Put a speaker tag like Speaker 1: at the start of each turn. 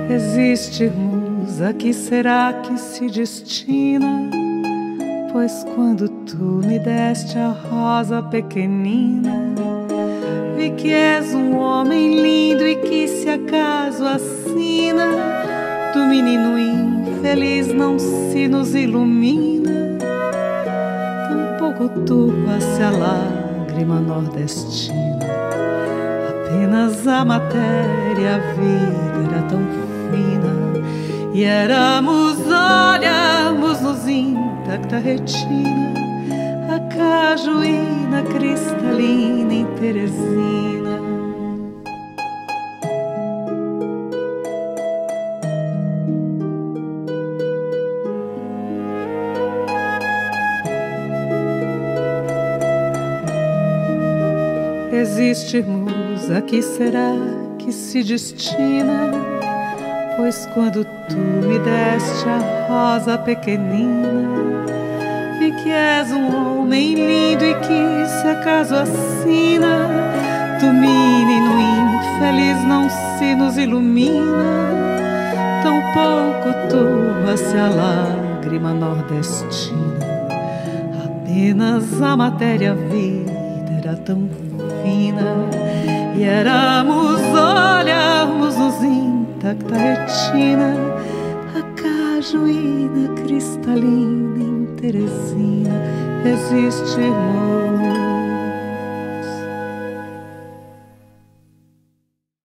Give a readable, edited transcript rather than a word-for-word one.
Speaker 1: Existe, musa, que será que se destina? Pois quando tu me deste a rosa pequenina, vi que és um homem lindo e que se acaso a sina do menino infeliz não se nos ilumina, tampouco turva-se a lágrima nordestina. Apenas a matéria, a vida era tão fina, e olhamos-nos intacta retina, a cajuína cristalina em Teresina. Existe, musa, que será que se destina? Pois quando tu me deste a rosa pequenina, vi que és um homem lindo e que se acaso assina do menino infeliz não se nos ilumina, tampouco turva-se a lágrima nordestina. Apenas a matéria, a vida era tão fina, e olhamos-nos intacta retina, a cajuína cristalina em Teresina. Existe, irmão,